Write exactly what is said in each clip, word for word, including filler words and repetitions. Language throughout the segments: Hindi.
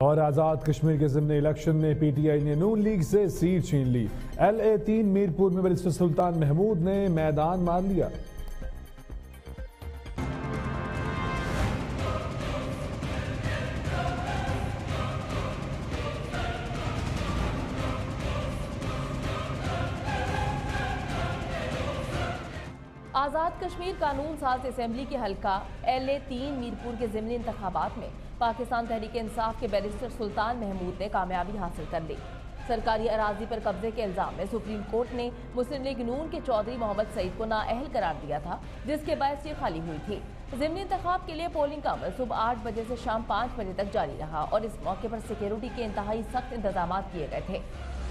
और आजाद कश्मीर के ज़िमनी इलेक्शन में पीटीआई ने नून लीग से सीट छीन ली। एल ए तीन मीरपुर में बैरिस्टर सुल्तान महमूद ने मैदान मार लिया। आज़ाद कश्मीर कानून साज असेंबली के हल्का एल ए तीन मीरपुर के ज़िमनी इंतखाबात में पाकिस्तान तहरीक इंसाफ के बैरिस्टर सुल्तान महमूद ने कामयाबी हासिल कर ली। सरकारी अराजी पर कब्जे के इल्जाम में सुप्रीम कोर्ट ने मुस्लिम लीग नून के चौधरी मोहम्मद सईद को नाअहल करार दिया था, जिसके बायस ये खाली हुई थी। ज़िमनी इंतखाब के लिए पोलिंग का अमल सुबह आठ बजे से शाम पाँच बजे तक जारी रहा और इस मौके पर सिक्योरिटी के इंतहाई सख्त इंतजाम किए गए थे।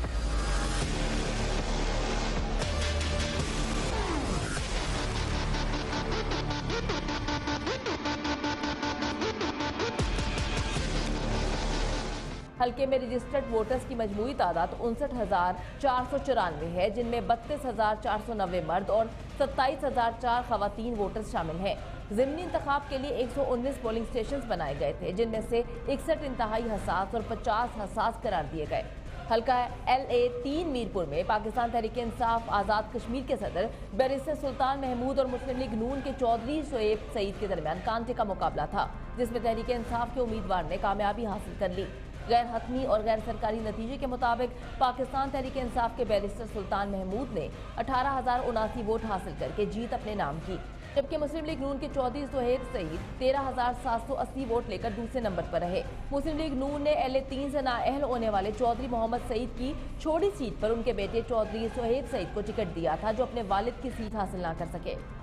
हल्के में रजिस्टर्ड वोटर्स की मजमूई तादाद उनसठ हजार चार सौ चौरानवे है, जिनमें बत्तीस हजार चार सौ नब्बे मर्द और सत्ताईस हजार चार खवातीन वोटर्स शामिल हैं। ज़िमनी इंतखाब के लिए एक सौ उन्नीस पोलिंग स्टेशन बनाए गए थे, जिनमें से इकसठ इंतहाई हसास और पचास हसास करार दिए गए। हल्का एल ए तीन मीरपुर में पाकिस्तान तहरीक इंसाफ आज़ाद कश्मीर के सदर बैरिस्टर सुल्तान महमूद और मुस्लिम लीग नून के चौधरी शोएब सईद के दरमियान कांटे का मुकाबला था, जिसमें तहरीक इंसाफ के उम्मीदवार ने कामयाबी हासिल कर ली। गैर हतमी और गैर सरकारी नतीजे के मुताबिक पाकिस्तान तहरीक इंसाफ के बैरिस्टर सुल्तान महमूद ने अठारह हजार उनासी वोट हासिल करके जीत अपने नाम की, जबकि मुस्लिम लीग नून के चौधरी शोएब सईद तेरह हजार सात सौ अस्सी वोट लेकर दूसरे नंबर पर रहे। मुस्लिम लीग नून ने एल ए तीन से नाअहल होने वाले चौधरी मोहम्मद सईद की छोटी सीट पर उनके बेटे चौधरी शोएब सईद को टिकट दिया था, जो अपने वालिद की सीट हासिल न कर सके।